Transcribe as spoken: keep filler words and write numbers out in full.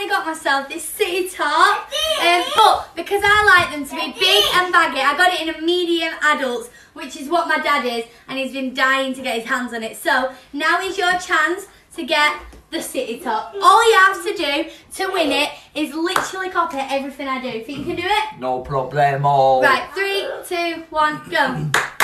finally got myself this city top. Um, but because I like them to be big and baggy, I got it in a medium adult, which is what my dad is, and he's been dying to get his hands on it. So now is your chance to get the city top. All you have to do to win it is literally copy everything I do. Think you can do it? No problemo. Right, three, two, one, go.